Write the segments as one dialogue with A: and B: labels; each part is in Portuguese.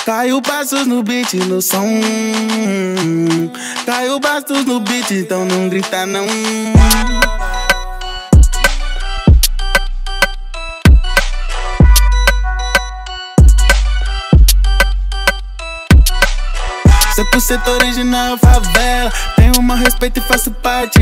A: Caiu passos no beat, no som. Caiu bastos no beat, então não grita não. Cê por ser original favela, tenho uma respeito e faço parte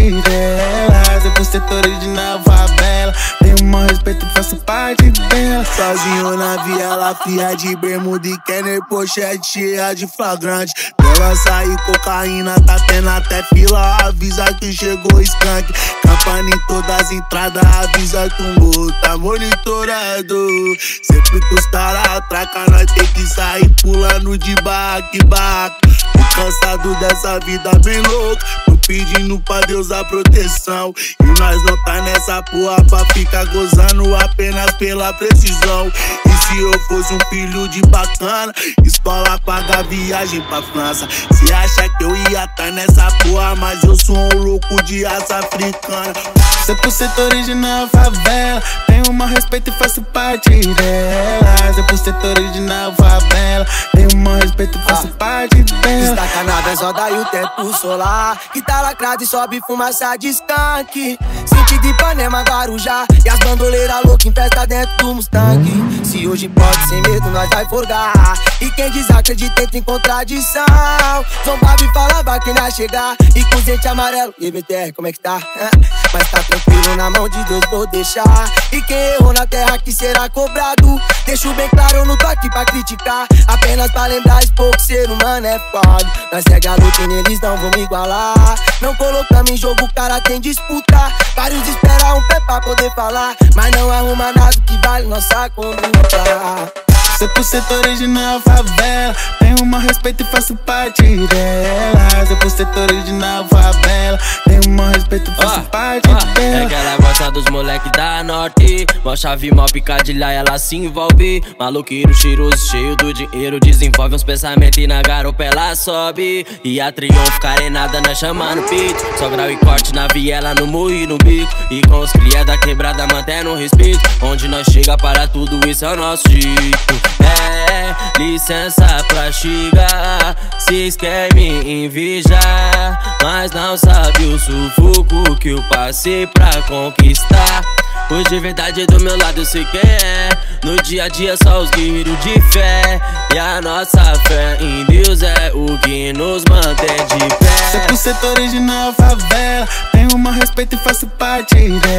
A: dela. Cê por ser original favela, tenho uma respeito e faço parte dela.
B: Sozinho na viela, fria de bermuda e Kenner, pochete cheia de flagrante. Pela sair cocaína, tá tendo até fila, avisa que chegou skunk. Campana em todas as entradas, avisa que o morro tá monitorado. Sempre que os caras atracam, nós tem que sair pulando de barraco em barraco. Tô cansado dessa vida bem louca, tô pedindo pra Deus a proteção. E nós não tá nessa porra pra ficar gozando apenas pela precisão. E se eu fosse um filho de bacana, escola paga viagem pra França. Cê acha que eu ia tá nessa porra, mas eu sou um louco de raça africana.
A: Cê por ser original favela, tenho uma respeito e faço parte dela. Cê por ser original favela, tenho uma respeito e faço parte dela.
C: Destaca na benzoda e o tempo solar, que tá lacrado e sobe fumaça de skunk. Sentido Ipanema, Guarujá, e as bandoleiras loucas em festa dentro do Mustang. Se hoje pode sem medo, nós vai forgar. E quem desacredita entra em contradição. Zombava e falava quem ia chegar, e com dente amarelo, e BTR, como é que tá? Mas tá tranquilo, na mão de Deus vou deixar. E quem errou na terra que será cobrado. Deixo bem claro, eu não tô aqui pra criticar, apenas pra lembrar esse pouco ser humano é foda. Nós segue a luta e neles não vão me igualar. Não colocamos em jogo, o cara tem disputa. Vários esperam um pé pra poder falar, mas não arruma nada que vale nossa conduta.
A: Cê por ser original favela, tenho uma respeito e faço parte dela. Cê por ser original favela, tenho uma respeito e faço parte dela.
D: É que ela gosta dos moleque da norte, mó chave, mó picadilha, ela se envolve. Maluqueiro cheiroso, cheio do dinheiro, desenvolve uns pensamentos e na garupa ela sobe. E a triunfo carenada nós chamando pitch, só grau e corte na viela, no murro e no bico. E com os cria da quebrada mantendo respeito, onde nós chega para tudo isso é o nosso jeito. É, licença pra chegar, cês quer me invejar, mas não sabe o sufoco que eu passei pra conquistar. Hoje de verdade do meu lado eu sei quem é, no dia a dia só os guerreiros de fé. E a nossa fé em Deus é o que nos mantém de pé.
A: Cê por ser original favela, tenho uma respeito e faço parte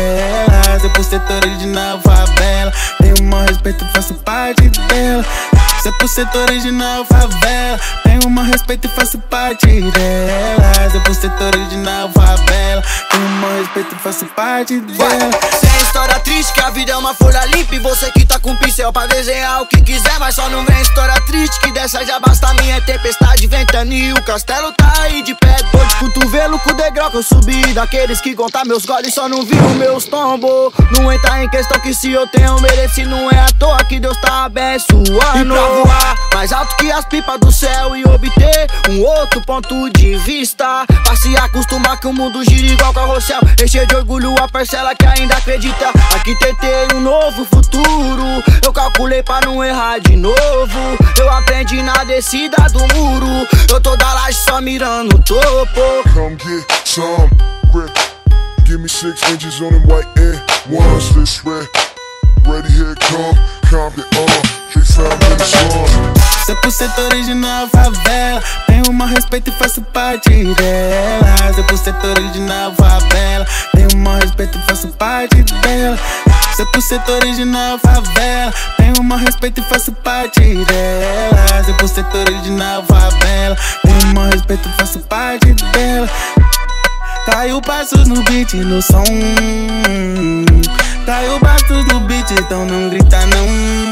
A: dela. Cê por ser original favela, tenho uma respeito e faço parte dela. Cê por ser original favela, tenho uma respeito e faço parte dela. Cê por ser original favela, tenho uma respeito e faço parte dela.
C: Sem história triste, que a vida é uma folha limpa, e você que tá com pincel pra desenhar o que quiser, mas só não vem história triste, que dessa já basta minha tempestade, ventania, o castelo tá aí de pé. Tô de cotovelo com o degrau que eu subi, daqueles que contar meus goles só não viram meus tombos. Não entra em questão que se eu tenho mereci, não é à toa que Deus tá abençoando. E pra voar mais alto que as pipas do céu e obter um outro ponto de vista, pra se acostumar que o mundo gira igual carrossel, encher de orgulho a parcela que ainda acredita. Aqui tentei um novo futuro, eu calculei pra não errar de novo. Eu aprendi na descida do muro, eu tô da laje só mirando o topo.
E: Come get some grip, give me 6 inches on them white air ones this way. Ready, here come, Compton, they found me the song.
A: Cê por ser original favela, tenho uma respeito e faço parte dela. Cê por ser original favela, tenho uma respeito e faço parte dela. Cê por ser original favela, tenho uma respeito e faço parte dela. Cê por ser original favela, tenho uma respeito e faço parte dela. Caiu passos no beat, no som. Caiu bastos no beat, então não grita não.